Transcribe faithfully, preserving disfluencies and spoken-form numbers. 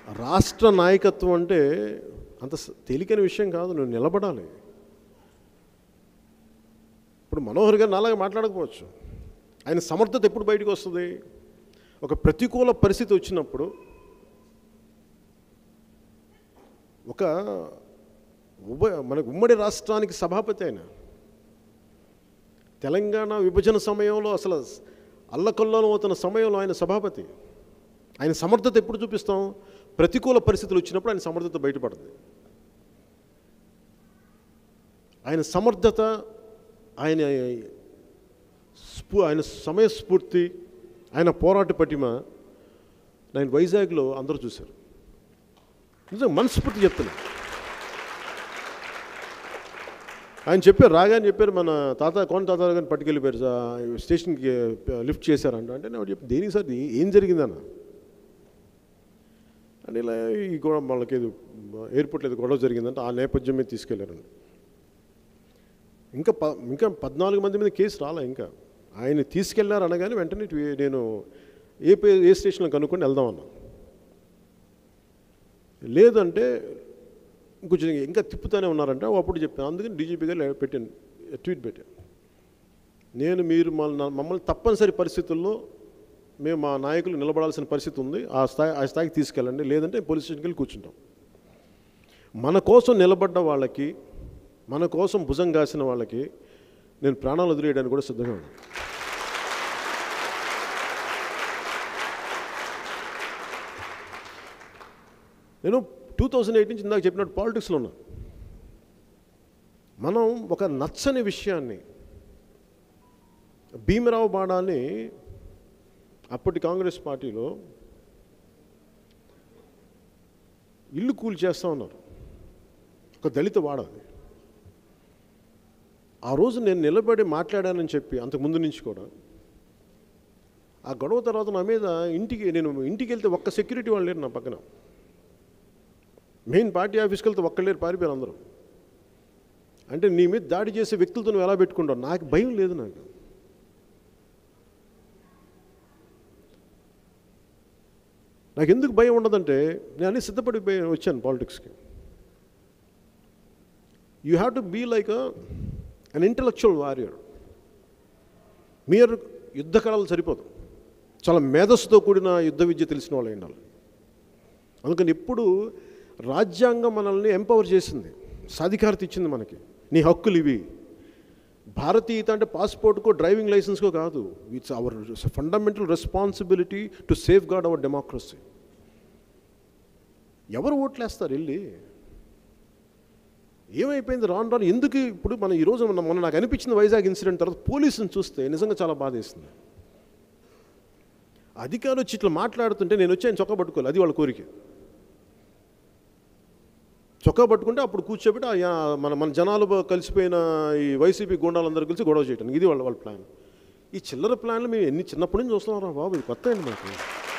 రాష్ట్ర నాయకత్వం అంటే అంత తేలికైన విషయం కాదు. నువ్వు నిలబడాలి. ఇప్పుడు మనోహర్ గారు నాలాగా మాట్లాడకపోవచ్చు. ఆయన సమర్థత ఎప్పుడు బయటకు వస్తుంది? ఒక ప్రతికూల పరిస్థితి వచ్చినప్పుడు, ఒక ఉభయ మనకు ఉమ్మడి రాష్ట్రానికి సభాపతి ఆయన. తెలంగాణ విభజన సమయంలో అసలు అల్లకల్లోలం అవుతున్న సమయంలో ఆయన సభాపతి. ఆయన సమర్థత ఎప్పుడు చూపిస్తాం? ప్రతికూల పరిస్థితులు వచ్చినప్పుడు ఆయన సమర్థత బయటపడుతుంది. ఆయన సమర్థత, ఆయన స్ఫూ ఆయన సమయస్ఫూర్తి, ఆయన పోరాట పటిమ నేను వైజాగ్లో అందరూ చూశారు. నిజంగా మనస్ఫూర్తి చెప్తున్నా. ఆయన చెప్పారు, రాగానే చెప్పారు, మన తాత కోన తాత గారిని పట్టుకెళ్ళిపోయారు సార్, స్టేషన్కి లిఫ్ట్ చేశారంట. అంటే నేను చెప్పి దేనికి సార్, ఏం జరిగిందన్న అని. ఇలా ఈ గొడవ వాళ్ళకి ఎయిర్పోర్ట్లో ఏదో గొడవ జరిగిందంటే ఆ నేపథ్యం మీద తీసుకెళ్లారండి. ఇంకా ప ఇంకా పద్నాలుగు మంది మీద కేసు రాలే. ఇంకా ఆయన తీసుకెళ్లారు అనగానే వెంటనే నేను ఏ పే ఏ స్టేషన్లో కనుక్కొని వెళ్దామన్నా. లేదంటే ఇంకొంచెం ఇంకా తిప్పుతూనే ఉన్నారంటే అప్పుడు చెప్పాను. అందుకని డీజీపీ గారు పెట్టాను, ట్వీట్ పెట్టాను. నేను మీరు మమ్మల్ని తప్పనిసరి పరిస్థితుల్లో మేము మా నాయకులు నిలబడాల్సిన పరిస్థితి ఉంది, ఆ స్థాయి ఆ స్థాయికి తీసుకెళ్ళండి, లేదంటే పోలీస్ స్టేషన్కి వెళ్ళి కూర్చుంటాం. మన కోసం నిలబడ్డ వాళ్ళకి, మన కోసం భుజం కాసిన వాళ్ళకి నేను ప్రాణాలు వదిలేయడానికి కూడా సిద్ధంగా ఉన్నాను. నేను టూ థౌజండ్ ఎయిట్ నుంచి ఇందాక చెప్పినట్టు పాలిటిక్స్లో ఉన్నా. మనం ఒక నచ్చని విషయాన్ని, భీమరావు బాణాన్ని అప్పటి కాంగ్రెస్ పార్టీలో ఇల్లు కూల్ చేస్తూ ఉన్నారు, ఒక దళిత వాడాలి. ఆ రోజు నేను నిలబడి మాట్లాడానని చెప్పి అంతకుముందు నుంచి కూడా ఆ గొడవ తర్వాత నా మీద ఇంటికి నేను ఇంటికి వెళ్తే ఒక్క సెక్యూరిటీ వాళ్ళు లేరు నా పక్కన. మెయిన్ పార్టీ ఆఫీస్కి వెళ్తే ఒక్కళ్ళేరు, పారిపోయారు అందరూ. అంటే నీ మీద దాడి చేసే వ్యక్తులతో నువ్వు ఎలా పెట్టుకుంటావు? నాకు భయం లేదు. నాకు నాకు ఎందుకు భయం ఉండదంటే నేను అన్నీ సిద్ధపడి వచ్చాను పాలిటిక్స్కి. You have to be like an intellectual warrior. మీరు యుద్ధ కళలు సరిపోదు, చాలా మేధస్సుతో కూడిన యుద్ధ విద్య తెలిసిన వాళ్ళు ఉండాలి. అందుకని ఎప్పుడు రాజ్యాంగం మనల్ని ఎంపవర్ చేసింది, సాధికారత ఇచ్చింది మనకి. నీ హక్కులు ఇవి. భారతీయత అంటే పాస్పోర్ట్కో డ్రైవింగ్ లైసెన్స్కో కాదు. It's our fundamental responsibility to safeguard our democracy. ఎవరు ఓట్లేస్తారు వెళ్ళి? ఏమైపోయింది రాను రాను? ఎందుకు ఇప్పుడు మనం ఈరోజు మొన్న నాకు అనిపించిన వైజాగ్ ఇన్సిడెంట్ తర్వాత పోలీసుని చూస్తే నిజంగా చాలా బాధ వేస్తుంది. అధికారులు వచ్చి ఇట్లా మాట్లాడుతుంటే నేను వచ్చి ఆయన చొక్కా పట్టుకోవాలి, అది వాళ్ళ కోరిక. చొక్కా పట్టుకుంటే అప్పుడు కూర్చోబెట్టి మన మన జనాలు కలిసిపోయిన ఈ వైసీపీ గుండాలందరూ కలిసి గొడవ చేయడానికి ఇది వాళ్ళ వాళ్ళ ప్లాన్. ఈ చిల్లర ప్లాన్లు మేము ఎన్ని చిన్నప్పటి నుంచి చూస్తున్నారా బాబు, ఇది కొత్త అండి మాకు.